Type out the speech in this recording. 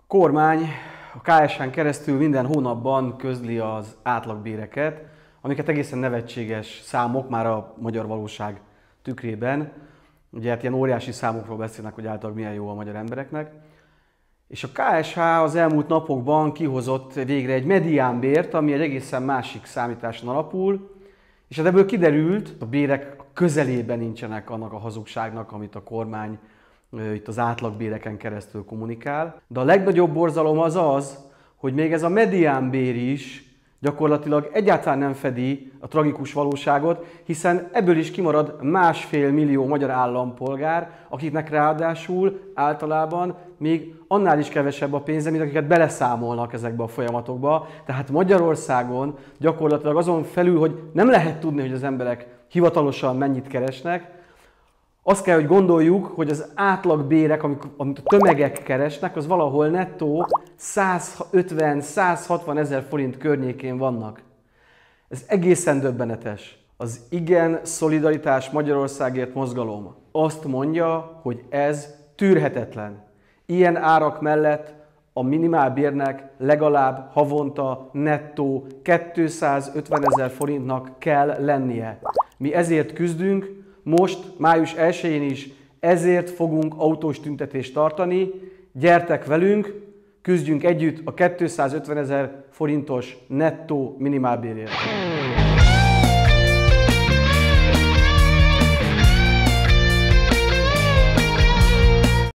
Kormány a KSH-n keresztül minden hónapban közli az átlagbéreket, amiket egészen nevetséges számok már a magyar valóság tükrében. Ugye hát ilyen óriási számokról beszélnek, hogy általában milyen jó a magyar embereknek. És a KSH az elmúlt napokban kihozott végre egy mediánbért, ami egy egészen másik számításon alapul, és hát ebből kiderült, a bérek közelében nincsenek annak a hazugságnak, amit a kormány itt az átlagbéreken keresztül kommunikál. De a legnagyobb borzalom az, hogy még ez a mediánbér is gyakorlatilag egyáltalán nem fedi a tragikus valóságot, hiszen ebből is kimarad 1,5 millió magyar állampolgár, akiknek ráadásul általában még annál is kevesebb a pénze, mint akiket beleszámolnak ezekbe a folyamatokba. Tehát Magyarországon gyakorlatilag azon felül, hogy nem lehet tudni, hogy az emberek hivatalosan mennyit keresnek, azt kell, hogy gondoljuk, hogy az átlagbérek, amit a tömegek keresnek, az valahol nettó 150-160 ezer forint környékén vannak. Ez egészen döbbenetes. Az Igen Szolidaritás Magyarországért mozgalom azt mondja, hogy ez tűrhetetlen. Ilyen árak mellett a minimálbérnek legalább havonta nettó 250 ezer forintnak kell lennie. Mi ezért küzdünk. Most, május 1-én is ezért fogunk autós tüntetést tartani. Gyertek velünk, küzdjünk együtt a 250 ezer forintos nettó minimálbérért.